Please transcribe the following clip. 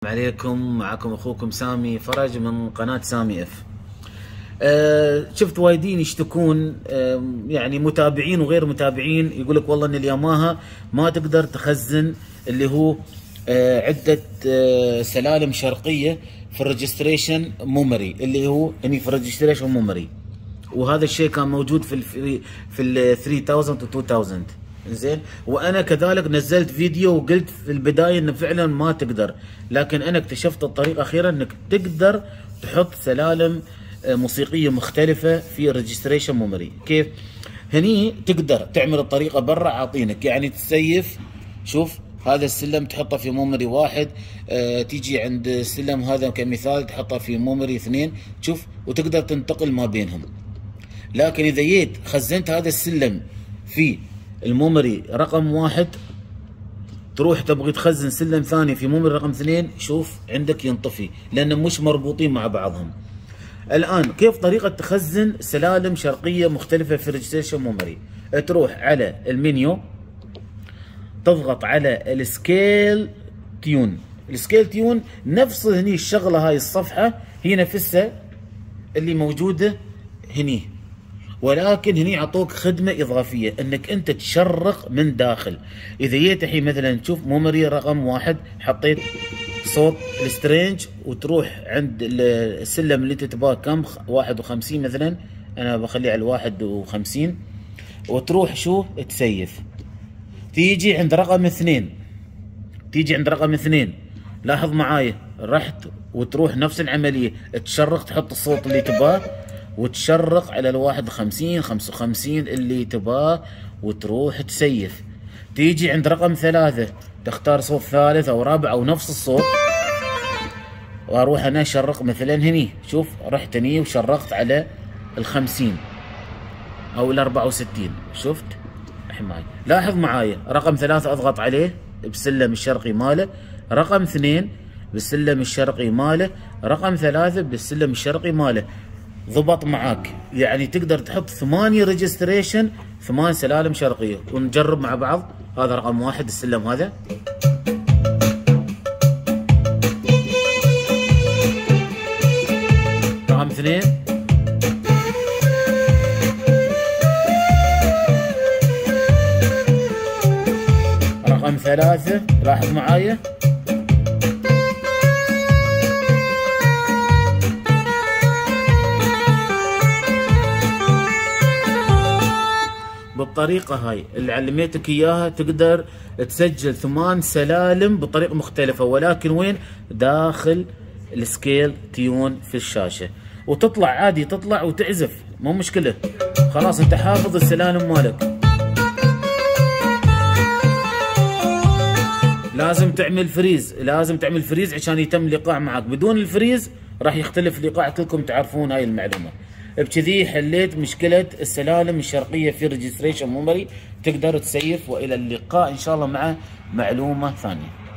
عليكم. معكم اخوكم سامي فرج من قناة سامي اف. شفت وايدين يشتكون، يعني متابعين وغير متابعين، يقول لك والله ان الياماها ما تقدر تخزن اللي هو عدة سلالم شرقية في الريجستريشن ميموري، اللي هو هني في الريجستريشن ميموري، وهذا الشيء كان موجود في ال 3000 و 2000. زين، وانا كذلك نزلت فيديو وقلت في البدايه انه فعلا ما تقدر، لكن انا اكتشفت الطريقه اخيرا انك تقدر تحط سلالم موسيقيه مختلفه في الريجستريشن ميموري. كيف؟ هني تقدر تعمل الطريقه برا عاطينك، يعني تسيف. شوف هذا السلم تحطه في ميموري واحد، تيجي عند السلم هذا كمثال تحطه في ميموري اثنين، تشوف، وتقدر تنتقل ما بينهم. لكن اذا جيت خزنت هذا السلم في الميموري رقم واحد، تروح تبغي تخزن سلم ثاني في ميموري رقم اثنين، شوف عندك ينطفي لانه مش مربوطين مع بعضهم. الان كيف طريقه تخزن سلالم شرقيه مختلفه في الريجستريشن ميموري؟ تروح على المنيو، تضغط على السكيل تيون. السكيل تيون نفس هني الشغله، هاي الصفحه هي نفسها اللي موجوده هني، ولكن هني عطوك خدمه اضافيه انك انت تشرق من داخل. اذا جيت الحين مثلا تشوف ميموري رقم واحد، حطيت صوت السترينج، وتروح عند السلم اللي انت تبغاه كم 51 مثلا، انا بخليه على 51، وتروح شو تسيف. تيجي عند رقم اثنين، لاحظ معاي، رحت وتروح نفس العمليه، تشرق، تحط الصوت اللي تباه وتشرق على ال 51 55 اللي تباه، وتروح تسيف. تيجي عند رقم 3 تختار صوت ثالث او رابع او نفس الصوت، واروح انا اشرق مثلا هني. شوف رحت هني وشرقت على ال 50 او ال 64. شفت؟ الحين معي، لاحظ معايا، رقم 3 اضغط عليه بالسلم الشرقي ماله، رقم 2 بالسلم الشرقي ماله، رقم 3 بالسلم الشرقي ماله. ضبط معاك، يعني تقدر تحط 8 ريجستريشن، 8 سلالم شرقيه. ونجرب مع بعض. هذا رقم 1 السلم هذا، رقم 2، رقم 3. لاحظ معايا، بالطريقة هاي اللي علميتك اياها تقدر تسجل 8 سلالم بطريقة مختلفة، ولكن وين؟ داخل السكيل تيون في الشاشة، وتطلع عادي، تطلع وتعزف، مو مشكلة. خلاص انت حافظ السلالم مالك. لازم تعمل فريز عشان يتم الايقاع معك. بدون الفريز راح يختلف الايقاع، كلكم تعرفون هاي المعلومة. بكذي حليت مشكلة السلالم الشرقية في ريجستريشن ميموري. تقدر تسيف، والى اللقاء ان شاء الله مع معلومة ثانية.